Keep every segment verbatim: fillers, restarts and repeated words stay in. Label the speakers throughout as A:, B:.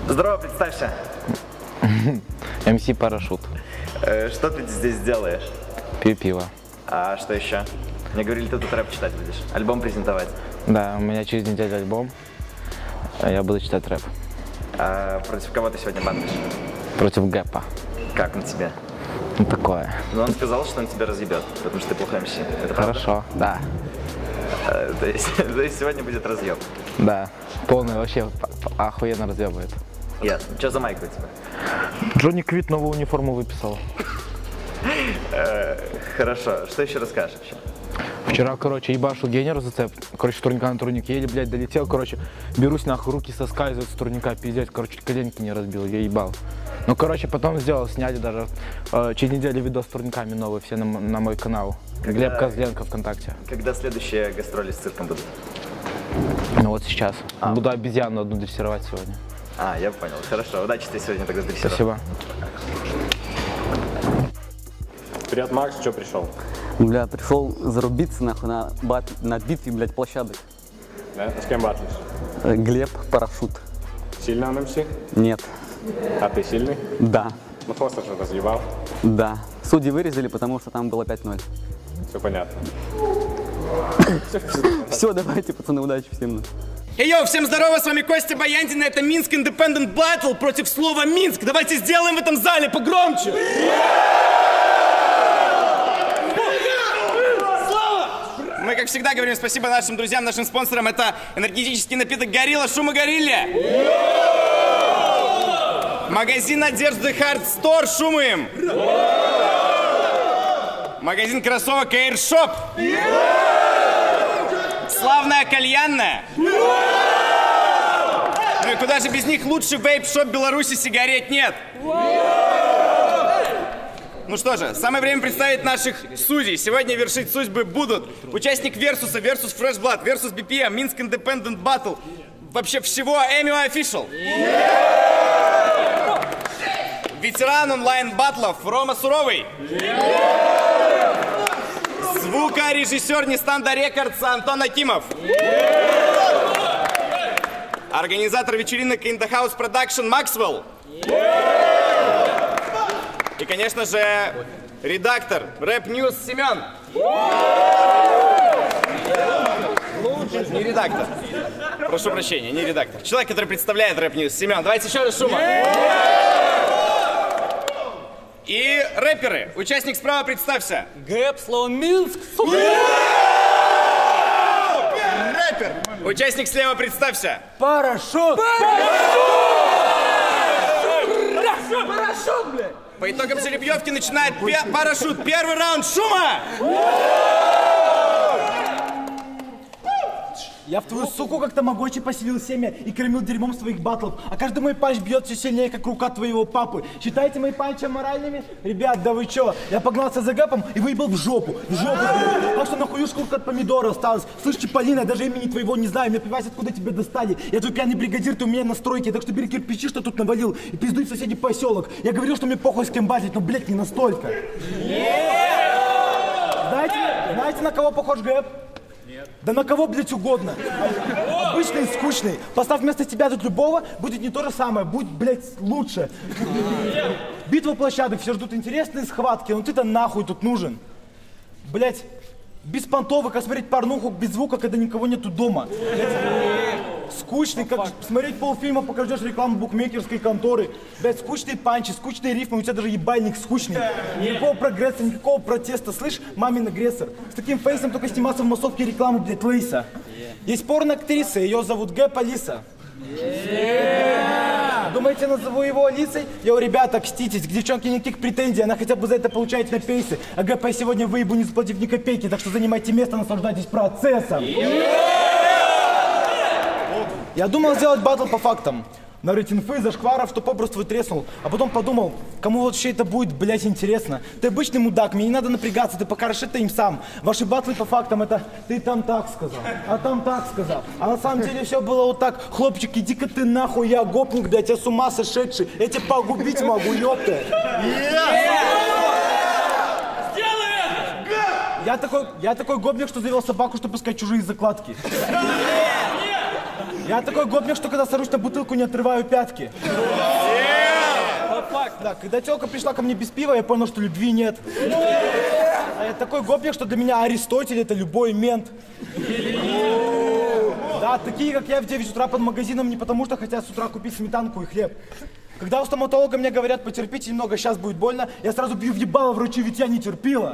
A: Здорово, представься.
B: эм си Парашют.
A: Что ты здесь делаешь?
B: Пью пиво.
A: А что еще? Мне говорили, ты тут рэп читать будешь, альбом презентовать.
B: Да, у меня через неделю альбом, а я буду читать рэп.
A: А против кого ты сегодня бандлишь?
B: Против Гэпа.
A: Как он тебе?
B: Ну такое.
A: Но он сказал, что он тебя разъебет, потому что ты плохой эм си. Это
B: хорошо, да.
A: А, то, есть, то есть сегодня будет разъеб?
B: Да, полный вообще охуенно разъебывает.
A: Ясно. Что за майка у тебя?
B: Джонни Квит новую униформу выписал.
A: Хорошо. Что еще расскажешь вообще?
B: Вчера, короче, ебашил генер зацеп. Короче, с турника на турник еле, блядь, долетел. Короче, берусь нахуй, руки соскальзывают с турника, пиздец. Короче, коленки не разбил, я ебал. Ну, короче, потом сделал, сняли даже э, через неделю видос с турниками новые, все на, на мой канал. Когда, Глеб Козленко ВКонтакте.
A: Когда следующие гастроли с цирком будут?
B: Ну вот сейчас. А. Буду обезьяну одну дрессировать сегодня.
A: А, я понял. Хорошо. Удачи тебе сегодня тогда дрессировать.
B: Спасибо.
C: Привет, Макс, что пришел?
D: Бля, пришел зарубиться нахуй на, бат... на битве, блядь, площадок.
C: Да? А с кем батлишь?
D: Глеб Парашют.
C: Сильный он эм си?
D: Нет.
C: А ты сильный?
D: Да.
C: Ну, Фостер же разъебал.
D: Да. Судьи вырезали, потому что там было пять ноль.
C: Все понятно.
D: Все, давайте, пацаны, удачи всем.
E: Эй, йоу, всем здорово, с вами Костя Баяндин, это Минск Independent Battle против слова Минск. Давайте сделаем в этом зале погромче. Мы, как всегда, говорим спасибо нашим друзьям, нашим спонсорам. Это энергетический напиток Горилла, шума Горилле. Магазин одежды Hard Store, шумаем. Магазин кроссовок Air Shop. Славная кальянная. Ну и куда же без них, лучший вейп-шоп Беларуси, сигарет нет. Ну что же, самое время представить наших судей. Сегодня вершить судьбы будут участник Версуса, Versus Fresh Blood, Versus би пи эм, Минск Independent Battle, вообще всего Эмио Official. Ветеран онлайн-баттлов Рома Суровый. Звукорежиссер Нестанда Рекордс Антон Акимов. Организатор вечеринок In The House Production Максвелл. И, конечно же, редактор Рэп Ньюс Семен. Не редактор. Прошу прощения, не редактор. Человек, который представляет Рэп Ньюс Семен. Давайте еще раз шума. И рэперы. Участник справа, представься.
D: Гэп, слово Минск.
E: Рэпер. Участник слева, представься.
D: Парашют.
E: Парашют, парашют, блядь. По итогам жеребьевки начинает парашют. Первый раунд, шума!
F: Я в твою суку как тамагочи поселил семя и кормил дерьмом своих батлов, а каждый мой панч бьет все сильнее, как рука твоего папы. Считаете мои панчи аморальными? Ребят, да вы чё? Я погнался за гэпом и выебал в жопу, в жопу. Так что нахуй шкурка от помидора осталась. Слышь, Чиполлино, я даже имени твоего не знаю, мне плевать, откуда тебя достали. Я твой пьяный бригадир, ты у меня на стройке, так что бери кирпичи, что тут навалил, и пиздуй в соседний поселок. Я говорил, что мне похуй с кем батлить, но, блядь, не настолько. Знаете, знаете, на кого похож гэп? Да на кого, блядь, угодно. Обычный и скучный. Поставь вместо тебя тут любого, будет не то же самое, будет, блядь, лучше. Битва площадок, все ждут интересные схватки, но ты-то нахуй тут нужен. Блядь, без понтовых, а смотреть порнуху без звука, когда никого нету дома. Скучный, как смотреть полфильма, пока ждешь рекламу букмекерской конторы. Блядь, скучные панчи, скучные рифмы, у тебя даже ебальник скучный. Никакого прогресса, никакого протеста. Слышь, мамин агрессор, с таким фейсом только сниматься в массовке рекламы, блядь, Лейса. Есть порно-актриса, ее зовут Гэп Алиса. Думаете, назову его Алисой? Йоу, ребята, кститесь, к девчонке никаких претензий, она хотя бы за это получает на пейсы. А Гэп я сегодня выебу, не заплатив ни копейки, так что занимайте место, наслаждайтесь процессом. Я думал сделать батл по фактам. Нарыть инфы, зашкваров, что попросту треснул. А потом подумал, кому вообще это будет, блять, интересно. Ты обычный мудак, мне не надо напрягаться, ты покажешь это им сам. Ваши батлы по фактам это ты там так сказал, а там так сказал. А на самом деле все было вот так. Хлопчик, иди-ка ты нахуй, я гопник, блядь, я с ума сошедший. Я тебя погубить могу, ёпта. Я такой, я такой гопник, что завел собаку, чтобы искать чужие закладки. Я такой гопник, что когда сажусь на бутылку, не отрываю пятки. Да, когда телка пришла ко мне без пива, я понял, что любви нет. А я такой гопник, что для меня Аристотель это любой мент. Да, такие, как я в девять утра под магазином не потому, что хотят с утра купить сметанку и хлеб. Когда у стоматолога мне говорят, потерпите немного, сейчас будет больно, я сразу бью в ебало врачу, ведь я не терпила.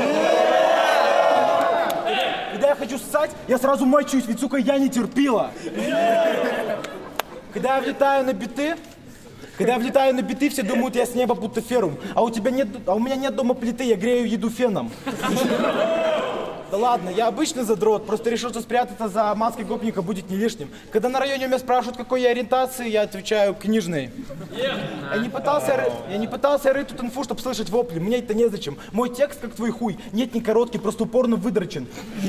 F: Когда я хочу ссать, я сразу мочусь, ведь, сука, я не терпила. Когда я влетаю на биты, когда я влетаю на биты, все думают, я с неба будто ферум. А у тебя нет, а у меня нет дома плиты, я грею еду феном. Да ладно, я обычный задрот, просто решил, что спрятаться за маской гопника будет не лишним. Когда на районе у меня спрашивают, какой я ориентации, я отвечаю, книжный. Я не пытался, я не пытался рыть тут инфу, чтобы слышать вопли, мне это незачем. Мой текст, как твой хуй, нет, не короткий, просто упорно выдрочен.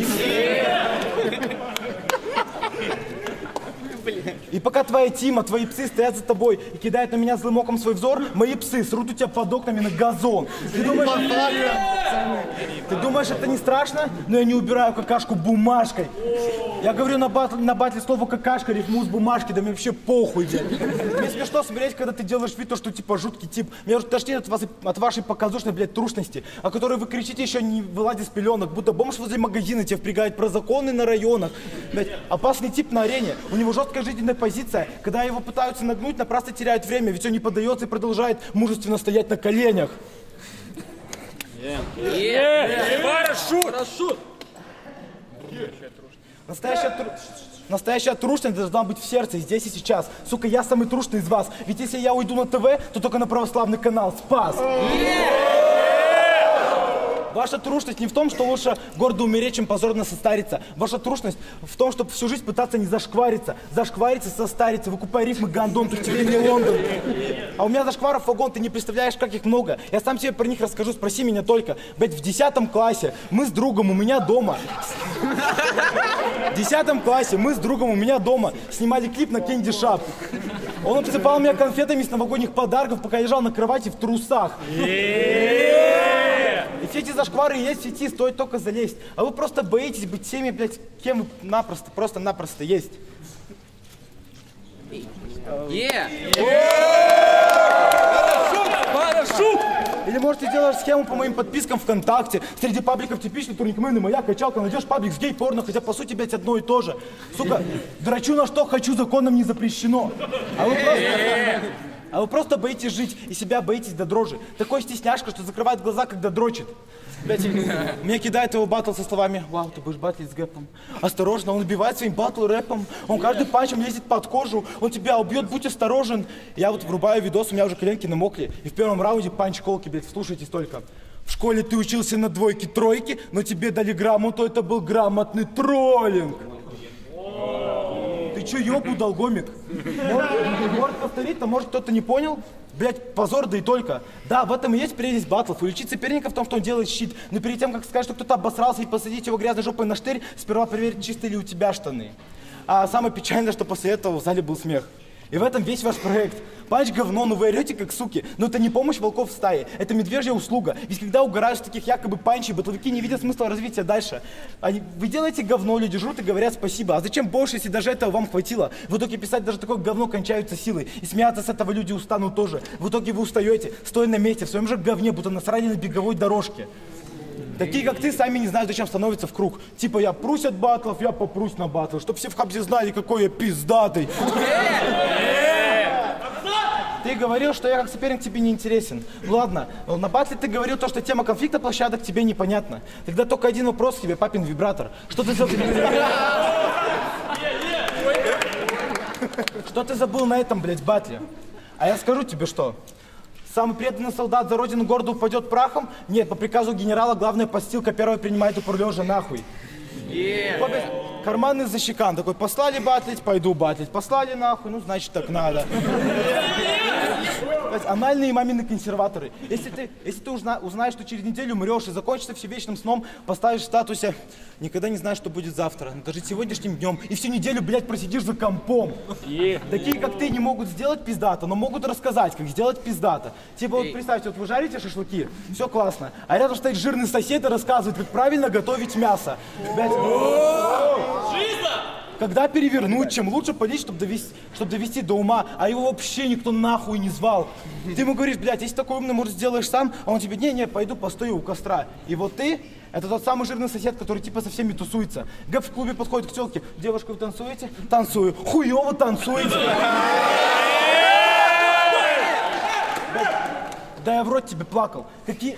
F: И пока твоя Тима, твои псы стоят за тобой и кидают на меня злым оком свой взор, мои псы срут у тебя под окнами на газон. Ты думаешь, ты думаешь, это не страшно? Но я не убираю какашку бумажкой. Я говорю на батле, на батле слово какашка, рифму с бумажки, да мне вообще похуй, блядь. Мне смешно смотреть, когда ты делаешь вид, что типа жуткий тип. Меня уже тошнит от, вас, от вашей показушной, блядь, трушности, о которой вы кричите, еще не вылазя с пеленок, будто бомж возле магазина тебя впрягает про законы на районах. Блядь, опасный тип на арене, у него жесткая жизненная позиция, когда его пытаются нагнуть, напрасно теряет время, ведь он не поддается и продолжает мужественно стоять на коленях. Настоящая, тру... Настоящая трушность должна быть в сердце, здесь и сейчас. Сука, я самый трушный из вас. Ведь если я уйду на ТВ, то только на православный канал Спас. Ваша трушность не в том, что лучше гордо умереть, чем позорно состариться. Ваша трушность в том, чтобы всю жизнь пытаться не зашквариться. Зашквариться, состариться, выкупай рифмы, гандон, тут тебе не Лондон. А у меня зашкваров вагон, ты не представляешь, как их много. Я сам тебе про них расскажу, спроси меня только. Блять, в десятом классе мы с другом у меня дома. В десятом классе мы с другом у меня дома снимали клип на Кенди Шап. Он обсыпал меня конфетами с новогодних подарков, пока я лежал на кровати в трусах. И все эти зашквары есть в сети, стоит только залезть. А вы просто боитесь быть теми, блядь, кем вы напросто, просто-напросто есть. Или можете делать схему по моим подпискам ВКонтакте. Среди пабликов типичный турникмен и моя качалка. Найдешь паблик с гей-порно, хотя по сути, блядь, одно и то же. Сука, дрочу на что хочу, законом не запрещено. А вы просто... А вы просто боитесь жить и себя боитесь до дрожи. Такой стесняшка, что закрывает глаза, когда дрочит. Блять, мне кидает его баттл со словами: вау, ты будешь батлить с гэпом. Осторожно, он убивает своим баттл рэпом. Он каждый панчем лезет под кожу. Он тебя убьет, будь осторожен. Я вот врубаю видос, у меня уже коленки намокли. И в первом раунде панч колки, блять, вслушайтесь только. В школе ты учился на двойке, тройке, но тебе дали грамоту, это был грамотный троллинг. Ты чё, ёбу, долгомик? Может, может повторить, то может кто-то не понял? Блять, позор, да и только. Да, в этом и есть прелесть батлов. Уличить соперника в том, что он делает щит. Но перед тем, как сказать, что кто-то обосрался и посадить его грязной жопой на штырь, сперва проверить, чистые ли у тебя штаны. А самое печальное, что после этого в зале был смех. И в этом весь ваш проект. Панч говно, но вы орете как суки. Но это не помощь волков в стае, это медвежья услуга. Ведь когда угораешь с таких якобы панчей, батловики не видят смысла развития дальше. Они, вы делаете говно, люди жрут и говорят спасибо. А зачем больше, если даже этого вам хватило? В итоге писать даже такое говно кончаются силой. И смеяться с этого люди устанут тоже. В итоге вы устаете, стоя на месте, в своем же говне, будто насрали на беговой дорожке. Такие, как ты, сами не знают, зачем становятся в круг. Типа, я прусь от батлов, я попрусь на батл. Чтоб все в хабзе знали, какой я пиздатый. Ты говорил, что я как соперник тебе не интересен. Ну ладно, на батле ты говорил то, что тема конфликта площадок тебе непонятна. Тогда только один вопрос к тебе, папин вибратор. Что ты забыл? Что ты забыл на этом, блядь, батле? А я скажу тебе что. Самый преданный солдат за родину города упадет прахом? Нет, по приказу генерала главная подстилка первая принимает упор лежа нахуй. Yeah. Карманный защекан такой: послали батлить, пойду батлить. Послали нахуй, ну значит так надо. Анальные мамины консерваторы. Если ты, если ты узна, узнаешь, что через неделю умрешь и закончится все вечным сном, поставишь в статусе: никогда не знаешь, что будет завтра. Надо жить сегодняшним днем. И всю неделю, блядь, просидишь за компом. Yeah. Такие, как ты, не могут сделать пиздато, но могут рассказать, как сделать пиздато. Типа, вот представьте, вот вы жарите шашлыки, все классно, а рядом стоит жирный сосед и рассказывает, как правильно готовить мясо. Блядь. Когда перевернуть, чем лучше полить, чтобы довести, чтобы довести до ума, а его вообще никто нахуй не звал. Ты ему говоришь, блядь, если такой умный, может, сделаешь сам, а он тебе, не-не, пойду постою у костра. И вот ты, это тот самый жирный сосед, который типа со всеми тусуется. Гэп в клубе подходит к телке, девушка, вы танцуете? Танцую. Хуёво танцуете. Да я в рот тебе плакал. Какие...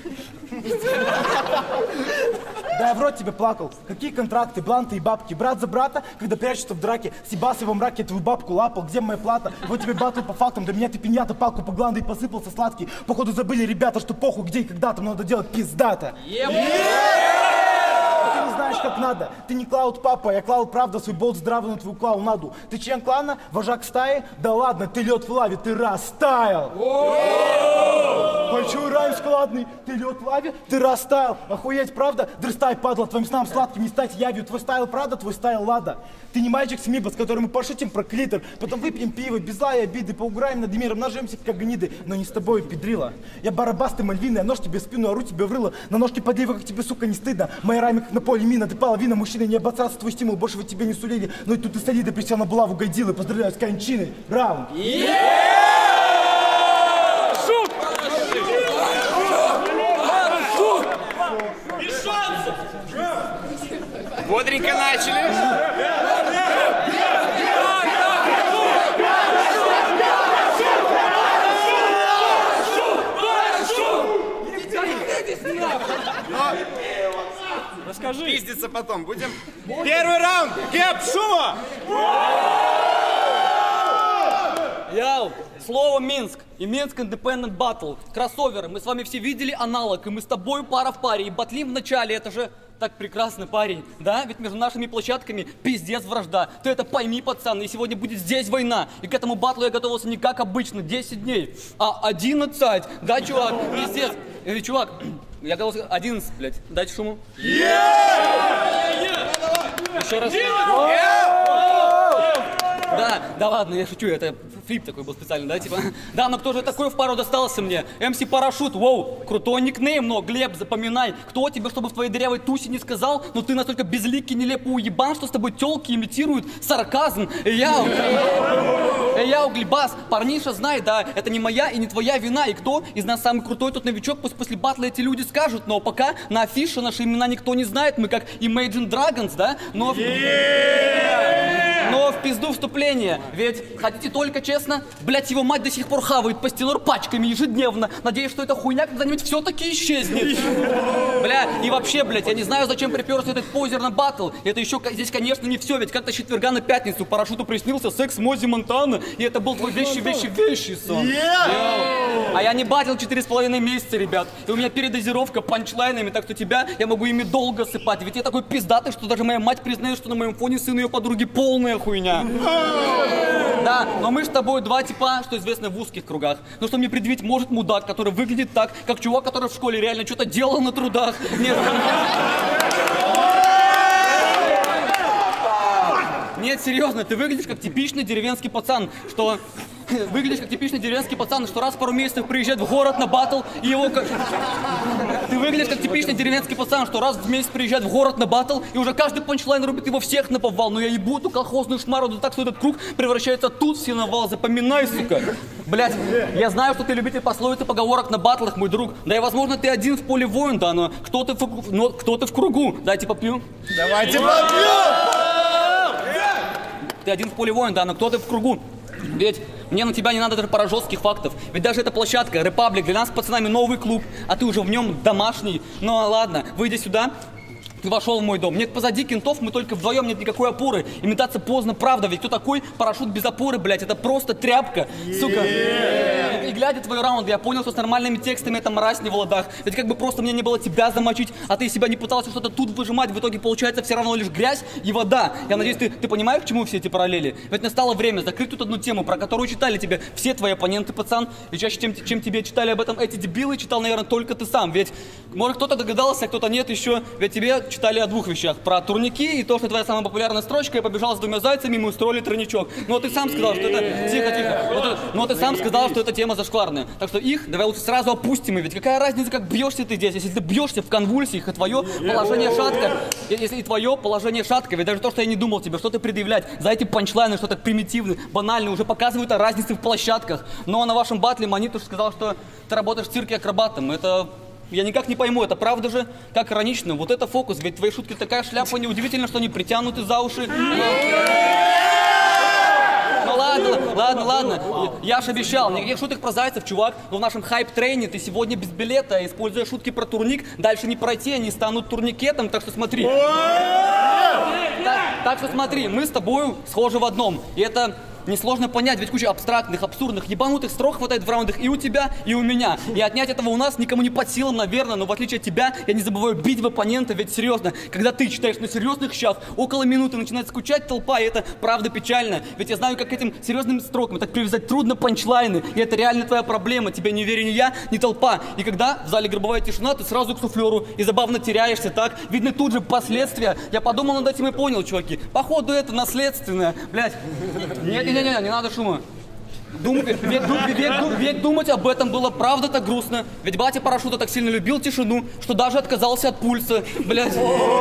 F: Да я в рот тебе плакал. Какие контракты, бланты и бабки? Брат за брата, когда прячется в драке. Сибас во мраке твою бабку лапал. Где моя плата? Вот тебе батл по фактам. До меня ты пинята, палку по гланду и посыпался сладкий. Походу забыли ребята, что похуй, где и когда там надо делать пиздата. Ты не знаешь, как надо. Ты не Клауд Папа, я клал, правда, свой болт здравый на твою клаунаду. Ты член клана, вожак стаи? Да ладно, ты лед в лаве, ты растаял. Большой райм складный, ты лед в лаве, ты растаял. Охуеть, правда? Дрыстай, падла, твоим снам сладким не стать явью. Твой стайл, правда, твой стайл, лада. Ты не мальчик с Миба, с которым мы пошутим про клитор. Потом выпьем пиво, без зла и обиды, поуграем над миром, нажимся, как гниды. Но не с тобой, педрила. Я барабас, ты мальвина, я нож тебе в спину, ору тебе в рыло. На ножке подлива, как тебе, сука, не стыдно. Мои райми, как на поле мина, ты половина мужчины, не обосрался твой стимул, больше вы тебе не сулили. Но и тут ты солида, присел на булаву, гайдилы. Поздравляю с кончиной. Раунд.
E: Бодренько начали. Расскажи. Пиздиться потом будем. Первый раунд. Гэп, шума.
G: Яу, слово Минск и Минск Independent Battle. Кроссоверы. Мы с вами все видели аналог, и мы с тобой пара в паре. И батлим в начале, это же так прекрасно, парень. Да, ведь между нашими площадками пиздец вражда. Ты это пойми, пацан, и сегодня будет здесь война. И к этому батлу я готовился не как обычно, десять дней, а одиннадцать. Да, чувак, пиздец. Э, чувак, я готовился одиннадцать, блядь. Дайте шуму. Еще раз. Да, да ладно, я шучу, это флип такой был специально, да, типа. Да, но кто же такой в пару достался мне? эм си Парашют, воу, крутой никнейм, но, Глеб, запоминай, кто тебе, чтобы в твоей дырявой тусе не сказал, но ты настолько безликий, нелепый уебан, что с тобой тёлки имитируют сарказм. Я, я Углебас, парниша, знай, да, это не моя и не твоя вина, и кто из нас самый крутой тот новичок, пусть после батла эти люди скажут, но пока на афише наши имена никто не знает, мы как Imagine Dragons, да, но... Но в пизду вступление, ведь хотите только честно, блять, его мать до сих пор хавает пастилор пачками ежедневно. Надеюсь, что эта хуйня когда-нибудь все-таки исчезнет. Бля, и вообще, блять, я не знаю, зачем приперся этот позер на батл. Это еще здесь, конечно, не все, ведь как-то с четверга на пятницу Парашюту приснился секс Мози Монтана, и это был твой вещи-вещи-вещи сон. Yeah. А я не батил четыре с половиной месяца, ребят, и у меня передозировка панчлайнами, так что тебя я могу ими долго сыпать, ведь я такой пиздатый, что даже моя мать признает, что на моем фоне сын ее подруги полная хуйня. Да, но мы с тобой два типа, что известно в узких кругах. Но что мне предъявить может мудак, который выглядит так, как чувак, который в школе реально что-то делал на трудах. Нет. Нет, серьезно, ты выглядишь как типичный деревенский пацан, что... Выглядишь как типичный деревенский пацан, что раз в пару месяцев приезжает в город на батл, и его... Ты выглядишь как типичный деревенский пацан, что раз в месяц приезжает в город на батл, и уже каждый панчлайн рубит его всех на повал. Но я ебу эту колхозную шмару, да так, что этот круг превращается тут в сеновал. Запоминай, сука. Блять, я знаю, что ты любитель пословиц и поговорок на батлах, мой друг. Да и, возможно, ты один в поле воин, да, но кто ты в, но кто ты в кругу? Дайте попью.
E: Давайте попью!
G: Ты один в поле воин, да, но кто ты в кругу? Ведь мне на тебя не надо даже пара жестких фактов. Ведь даже эта площадка, Репаблик, для нас с пацанами новый клуб, а ты уже в нем домашний. Ну ладно, выйди сюда. Ты вошел в мой дом. Нет позади кентов, мы только вдвоем, нет никакой опоры. И метаться поздно, правда. Ведь кто такой Парашют без опоры, блядь? Это просто тряпка, сука. И, и глядя твои раунды, я понял, что с нормальными текстами это мразь не в ладах. Ведь как бы просто мне не было тебя замочить, а ты из себя не пытался что-то тут выжимать, в итоге получается все равно лишь грязь и вода. Я надеюсь, ты, ты понимаешь, к чему все эти параллели? Ведь настало время закрыть тут одну тему, про которую читали тебе все твои оппоненты, пацан. И чаще, чем, чем тебе читали об этом эти дебилы, читал, наверное, только ты сам. Ведь, может, кто-то догадался, а кто-то нет еще. Ведь тебе читали о двух вещах. Про турники и то, что твоя самая популярная строчка, я побежал с двумя зайцами, мы устроили тройничок. Но ты сам сказал, что это... Тихо, тихо. Но ты, но ты сам сказал, что эта тема зашкварная. зашкварные. Так что их давай лучше сразу опустим. И ведь какая разница, как бьешься ты здесь? Если ты бьешься в конвульсиях, и твое положение шатко, если и твое положение шатко, ведь даже то, что я не думал тебе что-то предъявлять, за эти панчлайны, что так примитивные, банальные, уже показывают о разнице в площадках. Но на вашем батле Манитуш сказал, что ты работаешь в цирке акробатом. Это... Я никак не пойму, это правда же? Как иронично. Вот это фокус, ведь твои шутки такая шляпа, неудивительно, что они притянуты за уши. Ну ладно, ладно, ладно. Я же обещал, никаких шуток про зайцев, чувак. Но в нашем хайп-трейне ты сегодня без билета, используя шутки про турник, дальше не пройти, они станут турникетом, так что смотри. Так, так что смотри, мы с тобой схожи в одном. И это... несложно понять, ведь куча абстрактных, абсурдных, ебанутых строк хватает в раундах и у тебя, и у меня. И отнять этого у нас никому не под силам, наверное, но в отличие от тебя, я не забываю бить в оппонента, ведь серьезно, когда ты читаешь на серьезных щах, около минуты начинает скучать толпа, и это правда печально. Ведь я знаю, как к этим серьезным строкам так привязать трудно панчлайны, и это реально твоя проблема, тебе не верю ни я, ни толпа. И когда в зале гробовая тишина, ты сразу к суфлеру и забавно теряешься, так? Видны тут же последствия. Я подумал над этим и понял, чуваки, походу это наследственное, блядь. Нет, Не-не-не, не надо шума. Дум, ведь, ведь, ведь, ведь думать об этом было правда так грустно. Ведь батя парашюта так сильно любил тишину, что даже отказался от пульса. Блять.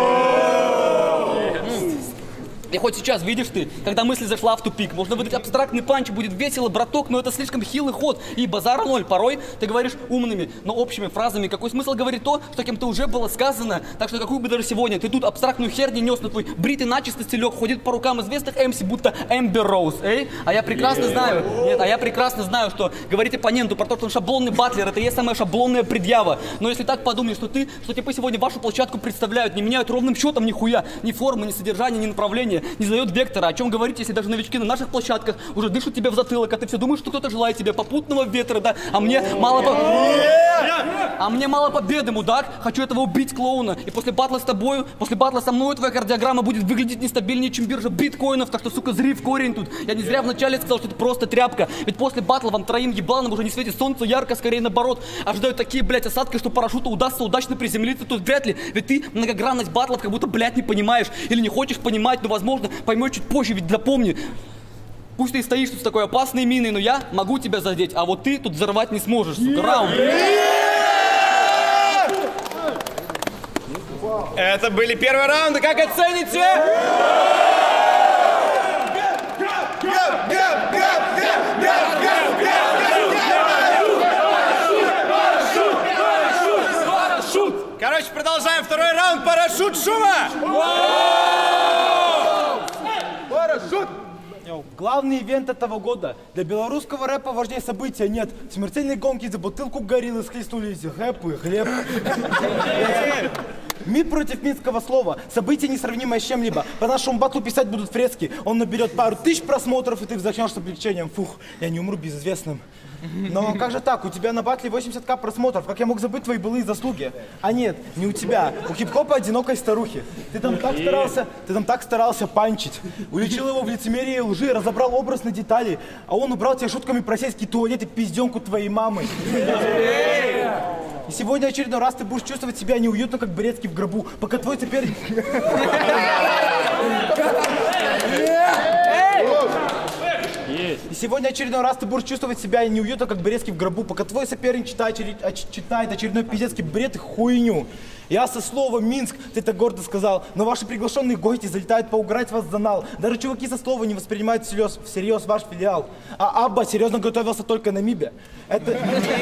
G: И хоть сейчас видишь ты, когда мысль зашла в тупик, можно выдать абстрактный панч, будет весело, браток, но это слишком хилый ход, и базара ноль. Порой ты говоришь умными, но общими фразами. Какой смысл говорить то, что кем-то уже было сказано? Так что какую бы даже сегодня ты тут абстрактную херню нес, на твой бритый начисто стелек ходит по рукам известных эм си, будто Эмбер Роуз, эй? А я прекрасно знаю, нет, а я прекрасно знаю, что говорить оппоненту про то, что он шаблонный батлер, это и есть самая шаблонная предъява. Но если так подумаешь, что ты, что типа сегодня вашу площадку представляют, не меняют ровным счетом нихуя, ни формы, ни содержания, ни направления, не задает вектора. О чем говорить, если даже новички на наших площадках уже дышат тебе в затылок, а ты все думаешь, что кто-то желает тебе попутного ветра, да? А мне мало по... А мне мало победы, мудак. Хочу этого убить клоуна. И после батла с тобою, после батла со мной твоя кардиограмма будет выглядеть нестабильнее, чем биржа биткоинов. Так что, сука, зри в корень тут. Я не зря вначале сказал, что это просто тряпка. Ведь после батла вам троим ебланам уже не светит солнце ярко, скорее наоборот. Ожидают такие, блядь, осадки, что парашюту удастся удачно приземлиться тут вряд ли. Ведь ты многогранность батлов как будто, блядь, не понимаешь. Или не хочешь понимать, но, возможно, поймешь чуть позже, ведь запомни. Пусть ты и стоишь тут с такой опасной миной, но я могу тебя задеть, а вот ты тут взорвать не сможешь, сука. Раунд.
E: Это были первые раунды, как оцените? Короче, продолжаем второй раунд. Парашют шума!
F: Парашют! Главный ивент этого года. Для белорусского рэпа важнее события нет. Смертельные гонки за бутылку гориллы схлестнулись рэп и хлеб. МИД против минского слова. Событие несравнимое с чем-либо. По нашему батлу писать будут фрески. Он наберет пару тысяч просмотров, и ты вздохнешь с облегчением. Фух, я не умру безызвестным. Но как же так? У тебя на батле восемьдесят тысяч просмотров. Как я мог забыть твои былые заслуги? А нет, не у тебя. У хип-хопа одинокой старухи. Ты там так старался, ты там так старался панчить. Уличил его в лицемерии и лжи, разобрал образ на детали. А он убрал тебя шутками про сельский туалет и пизденку твоей мамы. И сегодня очередной раз ты будешь чувствовать себя неуютно, как Борецкий в гробу, пока твой соперник... И сегодня очередной раз ты будешь чувствовать себя неуютно, как Борецкий в гробу, пока твой соперник читает, читает очередной пиздецкий бред и хуйню. Я со слова «Минск», ты так гордо сказал, но ваши приглашенные гости залетают поугарать вас за нал. Даже чуваки со слова не воспринимают всерьез, всерьез ваш филиал. А Абба серьезно готовился только на МИБе. Это...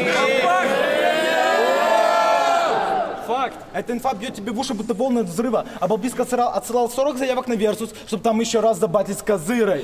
F: Факт. Эта инфа бьет тебе в уши, будто волны от взрыва. А Балбиска отсылал, отсылал сорок заявок на Версус, чтобы там еще раз забатлить с Козырой.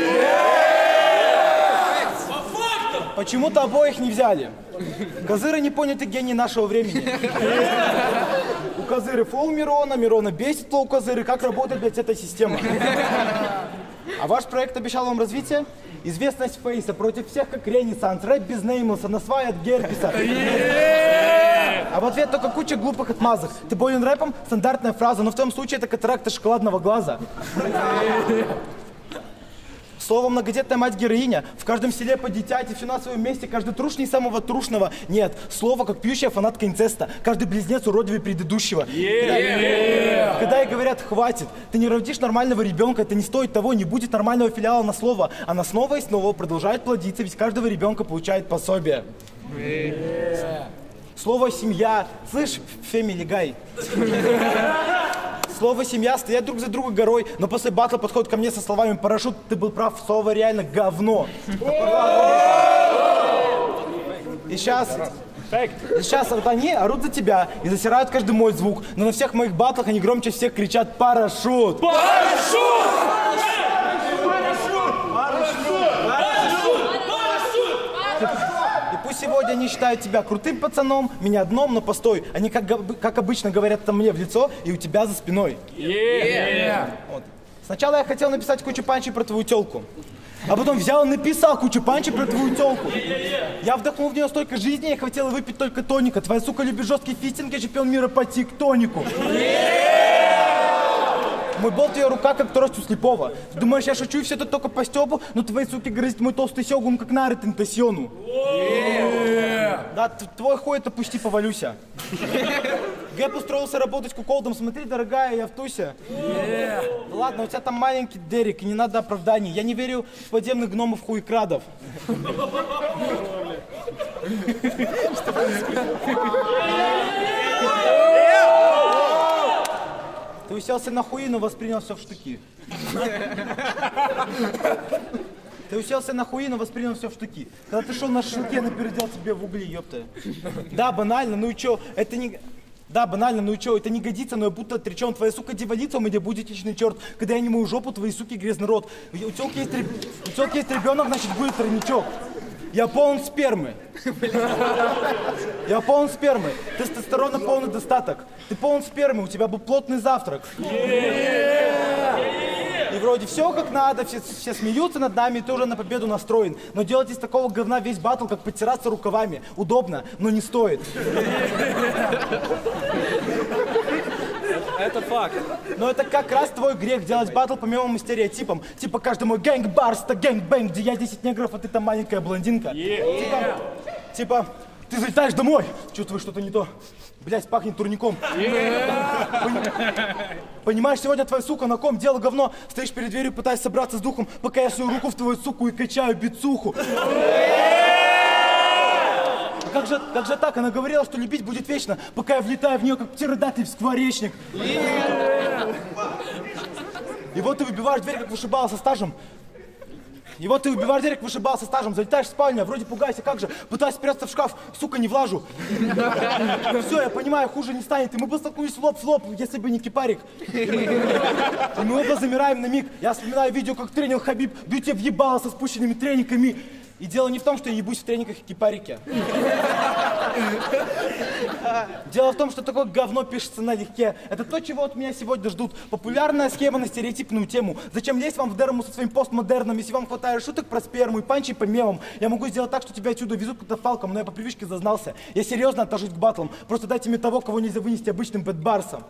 F: Почему-то обоих не взяли. Козыра непонятый гений нашего времени. У Козыры фол Мирона, Мирона бесит флоу Козыры. Как работает, блядь, эта система? А ваш проект обещал вам развитие? Известность Фейса против всех как Ренессанс. Рэп без Неймлса, насвай от Герпеса. А в ответ только куча глупых отмазок. Ты болен рэпом? Стандартная фраза, но в том случае это катаракта шоколадного глаза. Слово многодетная мать-героиня. В каждом селе по дитяти, все на своем месте, каждый трушней самого трушного. Нет, слово как пьющая фанатка инцеста. Каждый близнец уродливее предыдущего. Yeah. Когда ей говорят «хватит», ты не родишь нормального ребенка, это не стоит того, не будет нормального филиала на слово. Она снова и снова продолжает плодиться, ведь каждого ребенка получает пособие. Yeah. Слово «семья». Слышь, Family Guy. Слово «семья» стоят друг за друга горой, но после батла подходит ко мне со словами «парашют, ты был прав, слово реально говно». И сейчас, и сейчас вот они орут за тебя и засирают каждый мой звук, но на всех моих батлах они громче всех кричат «парашют». Парашют! Пусть сегодня они считают тебя крутым пацаном, меня дном, но постой. Они, как, как обычно, говорят это мне в лицо и у тебя за спиной. Yeah. Вот. Сначала я хотел написать кучу панчей про твою телку, а потом взял и написал кучу панчей про твою телку. Я вдохнул в нее столько жизни, я хотел выпить только тоника. Твоя сука любит жесткий фистинг, я чемпион мира по тик-тонику. Мой болт, ее рука, как трость у слепого. Ты думаешь, я шучу и все это только по стёбу? Но твоей суке грозит мой толстый сёгун, как нары тентасьону. Yeah. Да, твой хуй это пусти, повалюся. Гэп устроился работать куколдом. Смотри, дорогая, я в тусе. Yeah. Ладно, у тебя там маленький Дерек, и не надо оправданий. Я не верю в подземных гномов хуекрадов. Ты уселся на хуи, но воспринял все в штыки. Ты уселся на хуи, но воспринял все в штыки. Когда ты шел на шашлыке, напердел тебе в угли, ёпта. Да, банально, ну и чё, это не... Да, банально, ну и чё, это не годится, но я будто отречен. Твоя сука девалица, у меня будет личный черт. Когда я не мою жопу, твои суки грязный рот. У тёлки есть, реб... у тёлки есть ребенок, значит будет тройничок. Я полон спермы. Я полон спермы. Тестостерона полный достаток. Ты полон спермы, у тебя был плотный завтрак. И вроде все как надо, все, все смеются над нами, и ты уже на победу настроен. Но делать из такого говна весь батл, как подтираться рукавами. Удобно, но не стоит.
H: Это факт.
F: Но это как раз твой грех, делать батл по мемам и стереотипам. Типа каждый мой гэнг-барс, это гэнг-бэнг, где я десять негров, а ты там маленькая блондинка. Yeah. Типа, типа, ты залетаешь домой, чувствуешь что-то не то. Блять, пахнет турником. Yeah. Пон... Понимаешь, сегодня твоя сука на ком дело говно. Стоишь перед дверью, пытаясь собраться с духом, пока я свою руку в твою суку и качаю бицуху. Как же, как же так? Она говорила, что любить будет вечно, пока я влетаю в нее, как птеродактиль в скворечник. Yeah. И вот ты выбиваешь дверь, как вышибала со стажем. И вот ты выбиваешь дверь, как вышибала со стажем. Залетаешь в спальню, а вроде пугайся, как же. Пытаюсь спрятаться в шкаф, сука, не влажу. Все, я понимаю, хуже не станет. И мы бы столкнулись лоб в лоб, если бы не кипарик. И мы оба замираем на миг. Я вспоминаю видео, как тренил Хабиб, бью тебя въебало со спущенными трениками. И дело не в том, что я ебусь в трениках и кипарике. Дело в том, что такое говно пишется налегке. Это то, чего от меня сегодня ждут. Популярная схема на стереотипную тему. Зачем лезть вам в дерму со своим постмодерном, если вам хватает шуток про сперму и панчей по мемам? Я могу сделать так, что тебя отсюда везут катафалком, но я по привычке зазнался. Я серьезно отношусь к батлам. Просто дайте мне того, кого нельзя вынести обычным бэтбарсом.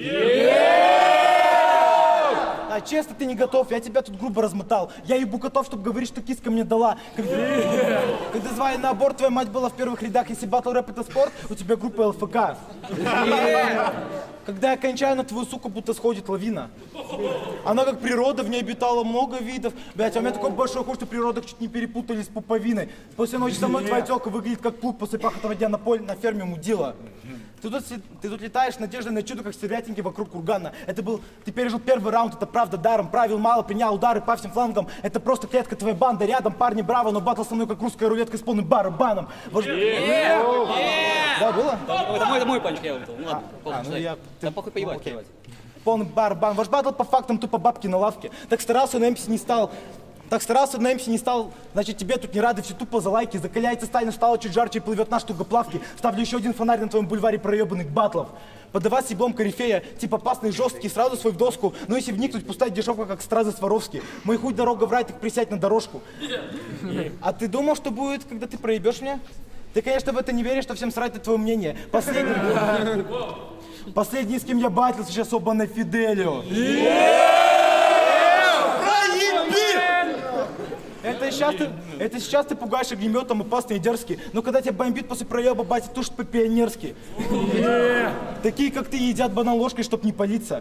F: А честно, ты не готов, я тебя тут грубо размотал. Я ебу готов, чтобы говорить, что киска мне дала. Когда, yeah. Когда звали на аборт, твоя мать была в первых рядах. Если батл рэп это спорт, у тебя группа эл эф ка. Yeah. Когда я кончаю, на твою суку будто сходит лавина. Она как природа, в ней обитало много видов. Блять, а у меня такой большой хуй, что природок чуть не перепутали с пуповиной. После ночи со мной твоя тёлка выглядит как плуг после пахотного дня на поле, на ферме мудила. Ты тут, ты тут летаешь с надеждой на чудо, как стервятинки вокруг кургана. Это был, ты пережил первый раунд, это правда даром. Правил мало, принял удары по всем флангам. Это просто клетка твоей банды. Рядом парни браво, но батл со мной как русская рулетка с полным барабаном. Вож... Yeah. Yeah. Да, было?
G: Это мой, это мой панч, я выпил. Ну ладно,
F: а, ну я...
G: Да похуй поебать, поебать.
F: Полный барабан. Ваш батл по фактам тупо бабки на лавке. Так старался, на эм си не стал. Так старался, на эм си не стал, значит тебе тут не рады, все тупо за лайки. Закаляется Сталин, стало чуть жарче и плывет наш тугоплавки. Ставлю еще один фонарь на твоем бульваре проебанных батлов. Подавать еблом корифея, типа опасный, жесткий, сразу свой в доску. Но если вникнуть, пустая дешевка, как стразы Сваровски. Мой хуй дорога врать, так присядь на дорожку. А ты думал, что будет, когда ты проебешь меня? Ты, конечно, в это не веришь, что всем срать на твое мнение. Последний... Последний, с кем я батлился, сейчас оба на Фиделио. Это сейчас, ты, это сейчас ты пугаешь огнеметом, опасный и дерзкий. Но когда тебя бомбит после проеба, батя тушит по-пионерски. Такие, как ты, едят банан ложкой, чтоб не палиться.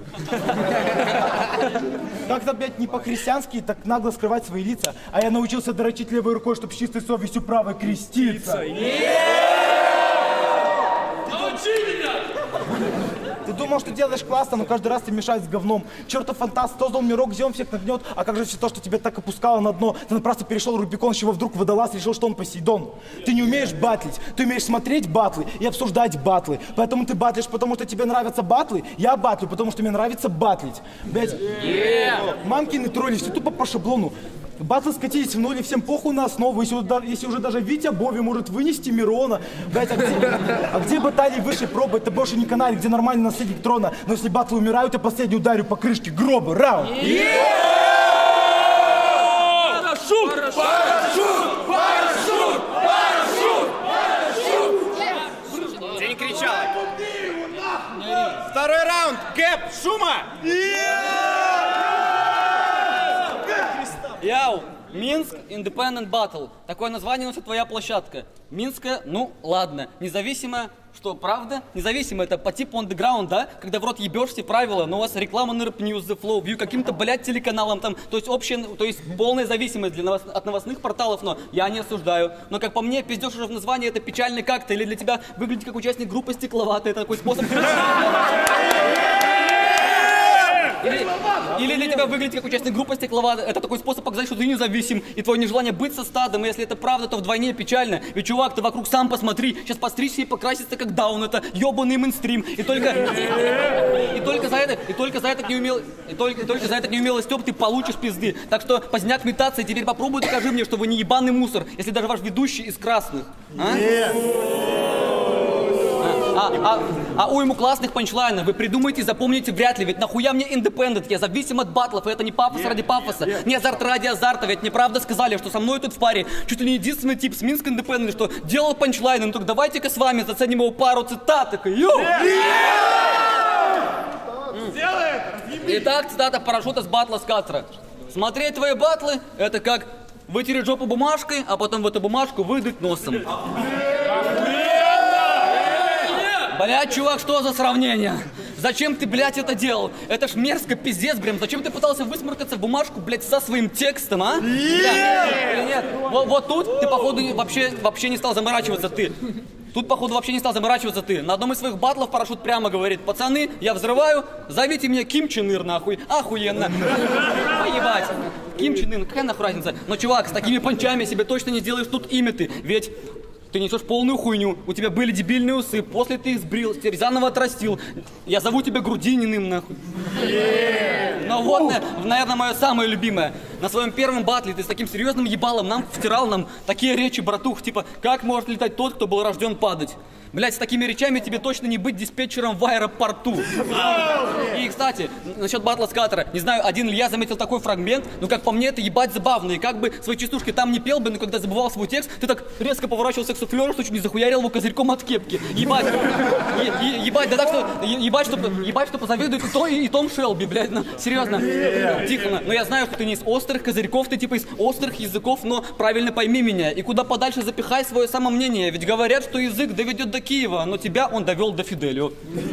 F: Как-то, блядь, не по-христиански так нагло скрывать свои лица. А я научился дрочить левой рукой, чтоб с чистой совестью правой креститься. Ты думал, что делаешь классно, но каждый раз ты мешаешь с говном. Чертов фантаст создал мирок, где он всех нагнет. А как же все то, что тебя так опускало на дно? Ты просто перешел Рубикон, с чего вдруг водолаз решил, что он Посейдон. Ты не умеешь батлить, ты умеешь смотреть батлы и обсуждать батлы. Поэтому ты батлишь, потому что тебе нравятся батлы. Я батлю, потому что мне нравится батлить. Блять, yeah. Мамкины тролли, все тупо по шаблону. Батлы скатились в ноль, и всем похуй на основу. Если, если уже даже Витя Бови может вынести Мирона. Блять, а где, а где баталии выше пробы? Это больше не канал, где нормальный наследник трона. Но если батлы умирают, я последний ударю по крышке гроба. Раунд!
H: Парашют! Парашют! Парашют! Парашют!
E: Ты не кричал. Второй раунд. Гэп, шума!
G: Яу, Минск Independent Battle. Такое название носит твоя площадка. Минская, ну ладно. Независимая, что, правда? Независимая, это по типу underground, да? Когда в рот ебешься правила, но у вас реклама на Rap News, The Flow, View, каким-то, блядь, телеканалам там. То есть общая, то есть полная зависимость для новос, от новостных порталов, но я не осуждаю. Но, как по мне, пиздешь уже в названии, это печально как-то. Или для тебя выглядит как участник группы Стекловатая. Это такой способ... Или, или для тебя выглядит как участник группы Стекловата. Это такой способ показать, что ты независим. И твое нежелание быть со стадом. И если это правда, то вдвойне печально. Ведь, чувак, ты вокруг сам посмотри. Сейчас постричься и покраситься как даун. Это ебаный мейнстрим. И только... И только за это... И только за это не умел... И только, и только за это не умело Степ, ты получишь пизды. Так что, поздняк метаться. И теперь попробуй докажи мне, что вы не ебаный мусор. Если даже ваш ведущий из красных. А? А, а, а уйму классных панчлайнов вы придумаете и запомните вряд ли. Ведь нахуя мне индепендент? Я зависим от батлов, и это не пафос ради пафоса. Не азарт ради азарта. Ведь мне правда сказали, что со мной тут в паре чуть ли не единственный тип с Минск Индепендент, что делал панчлайны. Ну так давайте-ка с вами заценим его пару цитаток. Йоу! Итак, цитата парашюта с батла с Катра. Смотреть твои батлы — это как вытереть жопу бумажкой, а потом в эту бумажку выдуть носом. Блядь, чувак, что за сравнение? Зачем ты, блядь, это делал? Это ж мерзко, пиздец, блин. Зачем ты пытался высморкаться в бумажку, блядь, со своим текстом, а? Бля, нет, вот, вот тут ты, походу, вообще, вообще не стал заморачиваться ты. Тут, походу, вообще не стал заморачиваться ты. На одном из своих батлов парашют прямо говорит: пацаны, я взрываю, зовите меня Ким Чен Ир, нахуй. Охуенно. Поебать. Ким Чен Ир, какая нахуй разница? Но, чувак, с такими панчами себе точно не сделаешь тут имя ты. Ведь... Ты несешь полную хуйню, у тебя были дебильные усы, после ты их сбрил, теперь заново отрастил. Я зову тебя Грудининым, нахуй. Но вот, наверное, мое самое любимое. На своем первом батле ты с таким серьезным ебалом нам втирал нам такие речи, братух, типа, как может летать тот, кто был рожден падать? Блять, с такими речами тебе точно не быть диспетчером в аэропорту. И, кстати, насчет батла с Катара. Не знаю, один ли я заметил такой фрагмент, но, как по мне, это ебать забавно. И как бы свои частушки там не пел бы, но когда забывал свой текст, ты так резко поворачивался к суфлеру, что чуть не захуярил его козырьком от кепки. Ебать. Е- е- ебать, да так что... Ебать, что, ебать, что позавидует и, то, и, и Том Шелби, блядь. Ну, серьезно. Тихо. Но я знаю, что ты не из острых козырьков, ты типа из острых языков, но правильно пойми меня. И куда подальше запихай свое самомнение. Ведь говорят, что язык доведет до Киева, но тебя он довел до Фиделио.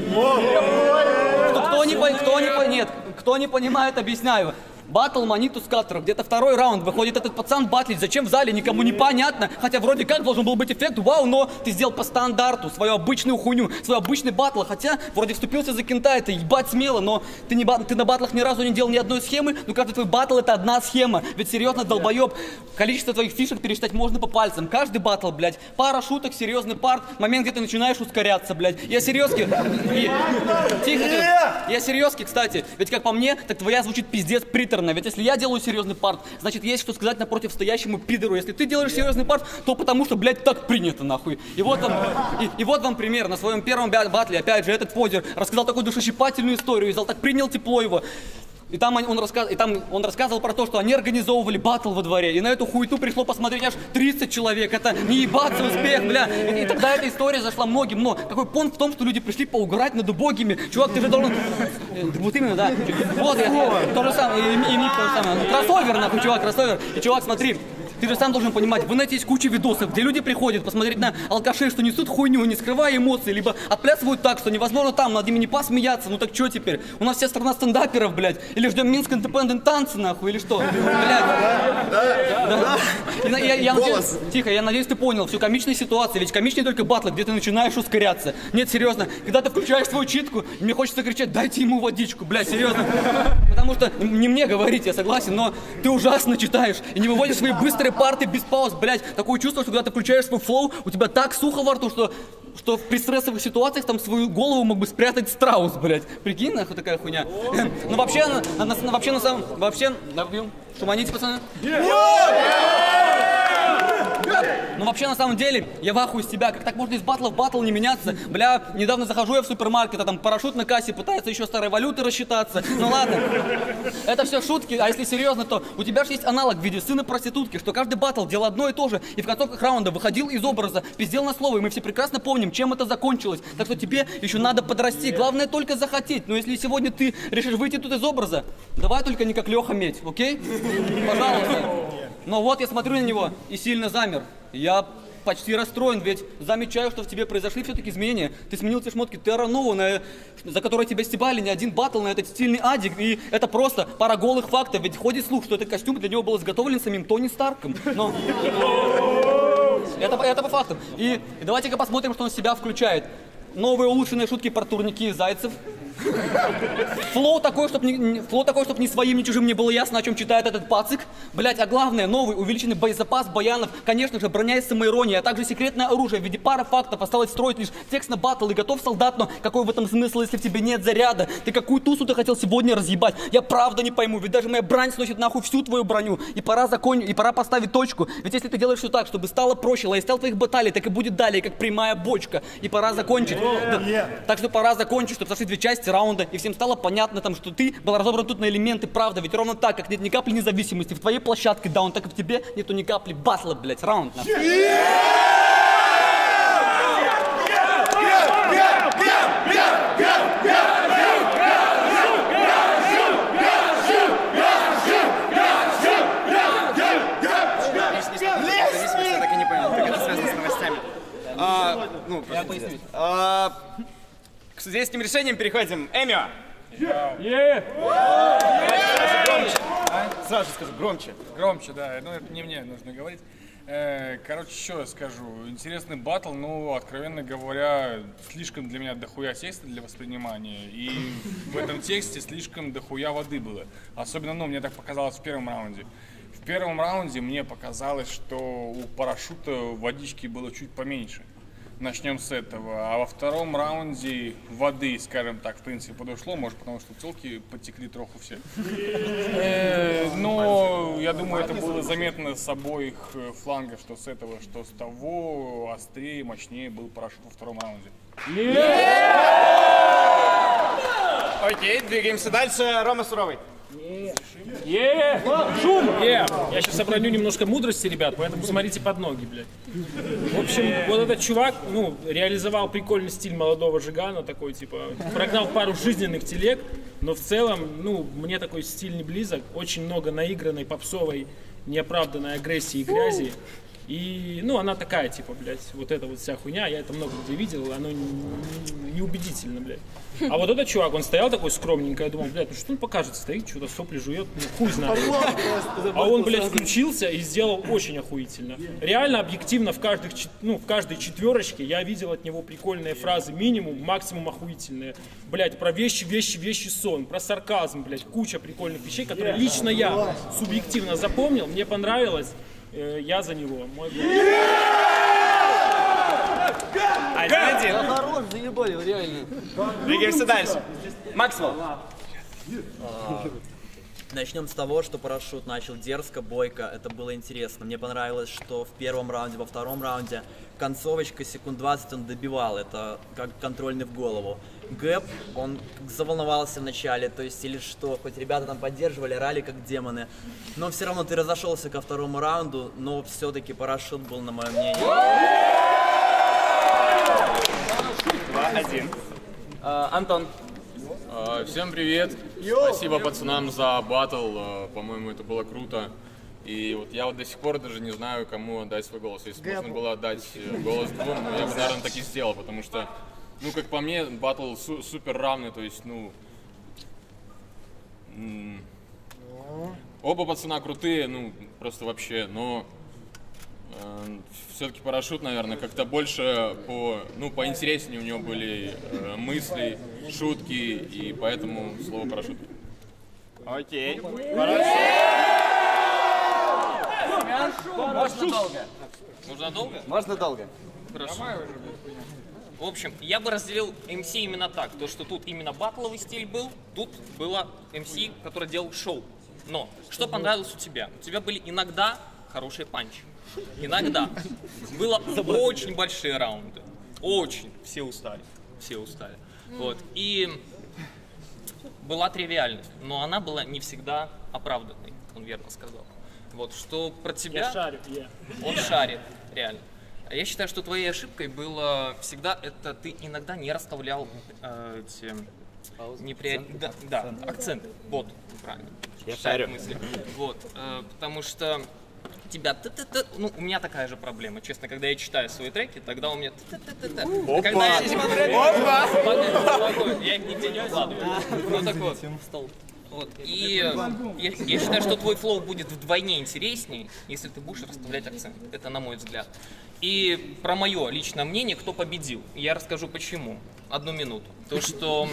G: Кто, кто, не, кто, не, нет, кто не понимает, объясняю. Батл Маниту с Катером. Где-то второй раунд. Выходит этот пацан батлить. Зачем в зале? Никому не понятно. Хотя вроде как должен был быть эффект. Вау, но ты сделал по стандарту свою обычную хуйню. Свой обычный батл. Хотя вроде вступился за кента. Это ебать смело. Но ты, не, ты на батлах ни разу не делал ни одной схемы. Но каждый твой батл это одна схема. Ведь серьезно, долбоеб, количество твоих фишек пересчитать можно по пальцам. Каждый батл, блядь. Пара шуток, серьезный парт. Момент, где ты начинаешь ускоряться, блядь. Я серьезки. Тихо, тихо. Я серьезки, кстати. Ведь как по мне, так твоя звучит пиздец приторно. Ведь если я делаю серьезный парт, значит есть что сказать напротив стоящему пидору. Если ты делаешь серьезный парт, то потому что, блядь, так принято, нахуй. И вот вам, и, и вот вам пример. На своем первом батле, опять же, этот подер рассказал такую душещипательную историю. И зал так принял тепло его. И там, он рассказ... и там он рассказывал про то, что они организовывали батл во дворе. И на эту хуету пришло посмотреть аж тридцать человек. Это не ебаться успех, бля. И, и тогда эта история зашла многим. Но какой понт в том, что люди пришли поугарать над убогими. Чувак, ты же должен... Вот именно, да. Вот я. То же самое. И, и Мик то же самое. Кроссовер, нахуй, чувак, кроссовер. И чувак, смотри. Ты же сам должен понимать, в инете есть куча видосов, где люди приходят посмотреть на алкашей, что несут хуйню, не скрывая эмоций, либо отплясывают так, что невозможно там над ними не посмеяться. Ну так что теперь? У нас вся страна стендаперов, блядь. Или ждем Минск Independent танцы, нахуй, или что? Блядь. Да. Я, я, я надеюсь, тихо, я надеюсь, ты понял всю комичную ситуацию, ведь комичнее только батлы, где ты начинаешь ускоряться. Нет, серьезно, когда ты включаешь свою читку, мне хочется кричать: дайте ему водичку, блядь, серьезно. Потому что не мне говорить, я согласен, но ты ужасно читаешь и не выводишь свои быстрые парты без пауз, блядь. Такое чувство, что когда ты включаешь свой флоу, у тебя так сухо во рту, что, что при стрессовых ситуациях там свою голову мог бы спрятать страус, блядь. Прикинь, нахуй такая хуйня. Ну вообще, на, на, вообще на самом, вообще, шуманите, пацаны. Ну вообще на самом деле я в ахуе с тебя, как так можно из батла в батл не меняться? Бля, недавно захожу я в супермаркет, а там парашют на кассе, пытается еще старой валюты рассчитаться. Ну ладно, это все шутки, а если серьезно, то у тебя же есть аналог в виде сына проститутки, что каждый батл делал одно и то же, и в концовках раунда выходил из образа, пиздел на слово, и мы все прекрасно помним, чем это закончилось. Так что тебе еще надо подрасти, главное только захотеть. Но если сегодня ты решишь выйти тут из образа, давай только не как Леха Медь, окей? Пожалуйста. Но вот я смотрю на него и сильно замер. Я почти расстроен, ведь замечаю, что в тебе произошли все-таки изменения. Ты сменил те шмотки Терра Нова, за которые тебя стебали не один батл на этот стильный адик. И это просто пара голых фактов, ведь ходит слух, что этот костюм для него был изготовлен самим Тони Старком. Но... это, это по фактам. И, и давайте-ка посмотрим, что он в себя включает. Новые улучшенные шутки про турники и зайцев. Флоу такой, чтобы не, флоу такой, чтоб ни своим, ни чужим не было ясно, о чем читает этот пацик. Блять, а главное, новый увеличенный боезапас баянов, конечно же, броня и самоирония, а также секретное оружие в виде пары фактов. Осталось строить лишь текст на батл и готов солдат, но какой в этом смысл, если в тебе нет заряда? Ты какую тусу ты хотел сегодня разъебать? Я правда не пойму, ведь даже моя брань сносит нахуй всю твою броню. И пора закончить, и пора поставить точку. Ведь если ты делаешь все так, чтобы стало проще, лайфстайл твоих баталий, так и будет далее, как прямая бочка. И пора закончить. Да, так что пора закончить, чтобы сошли две части раунда, и всем стало понятно, там, что ты был разобран тут на элементы, правда. Ведь ровно так, как нет ни капли независимости в твоей площадке даун, так и в тебе нету ни капли батла, блять, раунд. Нахуй.
E: Я так и не понял, как это связано с новостями. А, ну,
G: Я поясню.
E: А, к судейским решениям переходим. Эмио! Сразу скажу, громче.
I: Громче, да. Ну, это не мне нужно говорить. Э, короче, что я скажу. Интересный батл, ну, откровенно говоря, слишком для меня дохуя текста для воспринимания. И в этом тексте слишком дохуя воды было. Особенно, ну, мне так показалось в первом раунде. В первом раунде мне показалось, что у парашюта водички было чуть поменьше. Начнем с этого. А во втором раунде воды, скажем так, в принципе, подошло. Может, потому что телки подтекли троху все. Но я думаю, это было заметно с обоих флангов, что с этого, что с того острее, мощнее был парашют во втором раунде.
E: Окей, двигаемся дальше. Рома Суровый.
H: Е! Шум! Е! Я сейчас оброню немножко мудрости, ребят, поэтому смотрите под ноги, блядь. В общем, вот этот чувак, ну, реализовал прикольный стиль молодого Жигана, такой, типа, прогнал пару жизненных телег, но в целом, ну, мне такой стиль не близок. Очень много наигранной, попсовой, неоправданной агрессии и грязи. И, ну, она такая, типа, блядь, вот эта вот вся хуйня, я это много где видел, оно неубедительно, блядь. А вот этот чувак, он стоял такой скромненько, я думал, блядь, ну что он покажет, стоит, что-то сопли жует, ну хуй знает. А он, блядь, включился и сделал очень охуительно. Реально, объективно, в, каждых, ну, в каждой четверочке я видел от него прикольные фразы, минимум, максимум охуительные. Блядь, про вещи, вещи, вещи, сон, про сарказм, блядь, куча прикольных вещей, которые лично я субъективно запомнил, мне понравилось. Я за него. Мой...
E: Один-один.
G: Хорош, заебали, реально.
E: Двигаемся дальше. Максвелл.
J: Начнем с того, что парашют начал дерзко, бойко, это было интересно. Мне понравилось, что в первом раунде, во втором раунде концовочка секунд двадцать он добивал, это как контрольный в голову. Гэп, он заволновался вначале, то есть или что, хоть ребята там поддерживали, орали как демоны, но все равно ты разошелся ко второму раунду, но все-таки парашют был, на мое мнение.
E: два-один.
G: Антон.
K: Всем привет. Спасибо пацанам за батл. По-моему, это было круто. И вот я вот до сих пор даже не знаю, кому отдать свой голос. Если бы можно было отдать э, голос двум, ну, я бы, наверное, так и сделал, потому что, ну, как по мне, баттл су- супер равный, то есть, ну, м- оба пацана крутые, ну, просто вообще, но э, все-таки парашют, наверное, как-то больше по, ну, поинтереснее у него были э, мысли, шутки, и поэтому слово парашют.
E: Окей.
G: Можно долго? Можно долго?
J: Можно долго.
G: Хорошо. В общем, я бы разделил эм си именно так. То, что тут именно баттловый стиль был, тут было эм си, который делал шоу. Но что понравилось у тебя? У тебя были иногда хорошие панчи. Иногда. Было очень большие раунды. Очень. Все устали. Все устали. Вот. И была тривиальность. Но она была не всегда оправданной, он верно сказал. Вот, что про тебя...
H: Я шарю, я.
G: Он шарит, реально. А я считаю, что твоей ошибкой было всегда это ты иногда не расставлял э, эти... Не при... да, да, акценты. Вот, правильно.
E: Я
G: Читаю
E: шарю.
G: мысли. Вот, э, потому что тебя... ты-ты-ты, ну, у меня такая же проблема. Честно, когда я читаю свои треки, тогда у меня... ты-ты-ты-ты.
E: Опа!
G: Когда я...
E: Опа!
G: Спокойно, я их нигде не вкладываю. Ну так вот. Вот. И я, я считаю, что твой флоу будет вдвойне интереснее, если ты будешь расставлять акцент. Это на мой взгляд. И про мое личное мнение, кто победил. Я расскажу почему. Одну минуту. То, что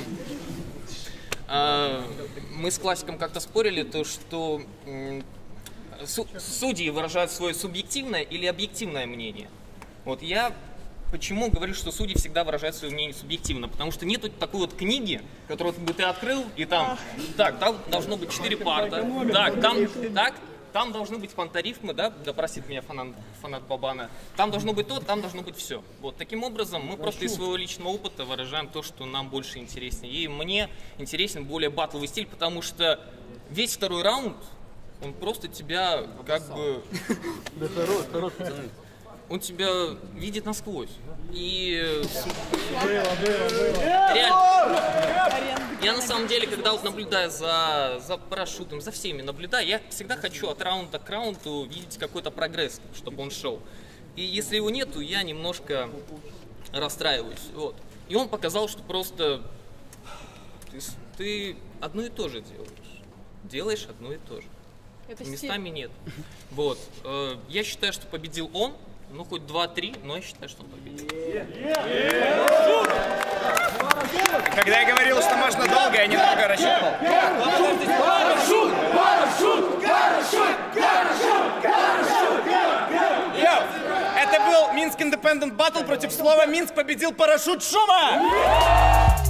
G: э, мы с классиком как-то спорили, то, что э, су- судьи выражают свое субъективное или объективное мнение. Вот я почему говорю, что судьи всегда выражают свое мнение субъективно? Потому что нету такой вот книги, которую бы ты открыл, и там, так, там должно быть четыре парта, так, там, так, там должны быть пантарифмы, да, да простит меня фанат, фанат Бабана, там должно быть то, там должно быть все. Вот таким образом мы просто из своего личного опыта выражаем то, что нам больше интереснее. И мне интересен более батловый стиль, потому что весь второй раунд, он просто тебя как бы...
D: Да хорош, хорош, пацаны.
G: Он тебя видит насквозь. И
F: Реально.
G: Я на самом деле, когда вот наблюдаю за, за парашютом, за всеми наблюдаю, я всегда хочу от раунда к раунду видеть какой-то прогресс, чтобы он шел. И если его нету, я немножко расстраиваюсь. Вот. И он показал, что просто ты, ты одно и то же делаешь. Делаешь одно и то же.
L: Это
G: Местами
L: стиль.
G: нет. Вот. Э, я считаю, что победил он. Ну, хоть два-три, но я считаю, что он победил.
E: Когда я говорил, что можно долго, я немного рассчитывал.
F: Парашют! Парашют! Парашют! Парашют! Парашют!
E: Йоу! Это был Минск Independent Battle против слова Минск победил парашют шума!